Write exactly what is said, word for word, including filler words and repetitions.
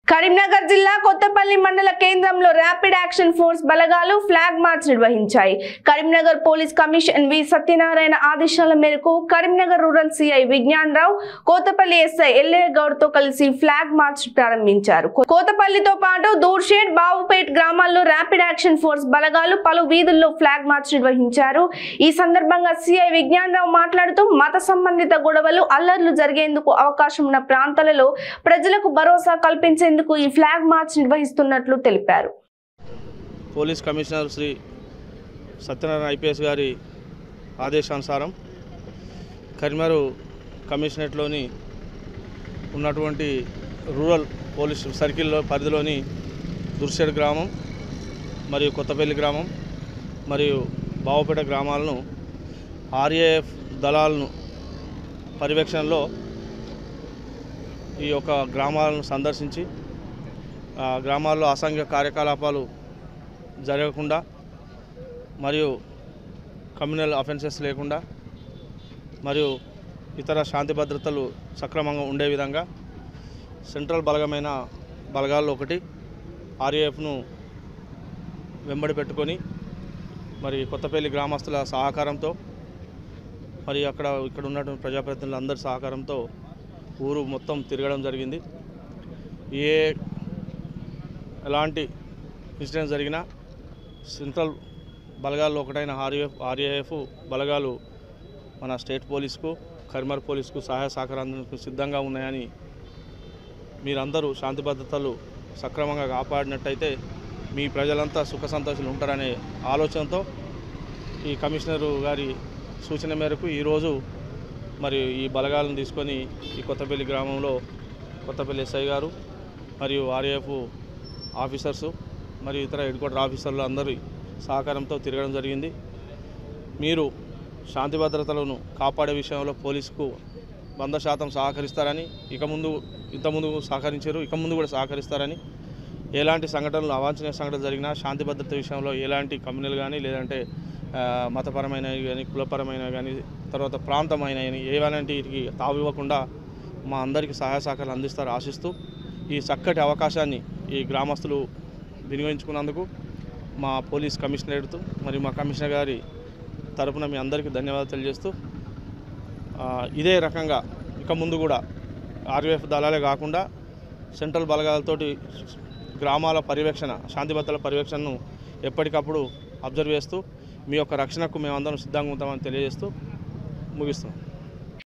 కరీంనగర్ జిల్లా కొత్తపల్లి మండల కేంద్రంలో ర్యాపిడ్ యాక్షన్ ఫోర్స్ బలగాలు ఫ్లాగ్ మార్చ్ నిర్వహించాయి. Karimnagar police commissioner V Satyanarayana ఆదేశాల మేరకు Karimnagar rural CI Vignan Rao Kothapalli SI Ellaiah Goud తో కలిసి ఫ్లాగ్ మార్చ్ ప్రారంభించారు. కోతపల్లితో పాటు దూర్షేడ్, బావుపేట్ గ్రామాల్లో ర్యాపిడ్ యాక్షన్ ఫోర్స్ బలగాలు పలు వీధుల్లో ఫ్లాగ్ మార్చ్ నిర్వహించారు. ఈ సందర్భంగా సిఐ విజ్ఞాన్ రావు మాట్లాడుతూ మత సంబంధిత గొడవలు, అల్లర్లు జరిగేందుకు అవకాశం ఉన్న ప్రాంతాలలో ప్రజలకు భరోసా కల్పించేందుకు ఈ ఫ్లాగ్ మార్చ్ నిర్వహిస్తున్నట్లు తెలిపారు. Police commissioner Shri Satyanarayana IPS గారి ఆదేశానుసారం కరీంనగర్ కమిషనరేట్లోని ఉన్నటువంటి రూరల్ పోలీస్ సర్కిల్లో పరిధిలోని దుర్షేడ్ గ్రామం మరియు కొత్తపల్లి గ్రామం మరియు బావుపేట గ్రామాలను ఆర్ఏఎఫ్ దళాలను పర్యవేక్షణలో ఈ యొక్క గ్రామాలను సందర్శించి గ్రామాల్లో అసాంఘిక కార్యకలాపాలు జరగకుండా మరియు కమ్యూనల్ అఫెన్సెస్ లేకుండా మరియు ఇతర శాంతి భద్రతలు సక్రమంగా ఉండే విధంగా సెంట్రల్ బలగమైన బలగాల్లో ఒకటి ఆర్ఏఎఫ్ను వెంబడి పెట్టుకొని మరి కొత్తపల్లి గ్రామస్తుల సహకారంతో మరి అక్కడ ఇక్కడ ఉన్నటువంటి ప్రజాప్రతినిధులందరి సహకారంతో ఊరు మొత్తం తిరగడం జరిగింది. ఏ ఎలాంటి ఇన్సిడెంట్స్ జరిగినా సెంట్రల్ బలగాల్లో ఒకటైన ఆర్ఏఎఫ్ ఆర్ఏఎఫ్ బలగాలు మన స్టేట్ పోలీసుకు, కరీంనగర్ పోలీసుకు సహాయ సహకారాలకు సిద్ధంగా ఉన్నాయని మీరందరూ శాంతి భద్రతలు సక్రమంగా కాపాడినట్టయితే మీ ప్రజలంతా సుఖ సంతోషాలు ఉంటారనే ఆలోచనతో ఈ కమిషనరు గారి సూచన మేరకు ఈరోజు మరి ఈ బలగాలను తీసుకొని ఈ కొత్తపల్లి గ్రామంలో కొత్తపల్లి ఎస్ఐ గారు మరియు ఆర్ఏఎఫ్ ఆఫీసర్సు మరియు ఇతర హెడ్ క్వార్టర్ ఆఫీసర్లు అందరి సహకారంతో తిరగడం జరిగింది. మీరు శాంతి భద్రతలను కాపాడే విషయంలో పోలీసుకు వంద శాతం సహకరిస్తారని, ఇక ముందు ఇంతకుముందు సహకరించారు, ఇక ముందు కూడా సహకరిస్తారని, ఎలాంటి సంఘటనలు అవాంఛనీయ సంఘటనలు జరిగినా శాంతి భద్రత విషయంలో ఎలాంటి కమ్యూనల్ కానీ లేదంటే మతపరమైనవి కానీ కులపరమైనవి కానీ తర్వాత ప్రాంతమైన ఏవైనాటికి తావివ్వకుండా మా అందరికీ సహాయ సహకారాలు అందిస్తారు ఆశిస్తూ ఈ చక్కటి అవకాశాన్ని ఈ గ్రామస్తులు వినియోగించుకున్నందుకు మా పోలీస్ కమిషనరేట్ మరియు మా కమిషనర్ గారి తరపున మీ అందరికీ ధన్యవాదాలు తెలియజేస్తూ ఇదే రకంగా ఇక ముందు కూడా ఆర్ఏఎఫ్ దళాలే కాకుండా సెంట్రల్ బలగాలతోటి గ్రామాల పర్యవేక్షణ, శాంతి భద్రతల పర్యవేక్షణను ఎప్పటికప్పుడు అబ్జర్వ్ చేస్తూ మీ యొక్క రక్షణకు మేమందరం సిద్ధంగా ఉంటామని తెలియజేస్తూ ముగిస్తున్నాం.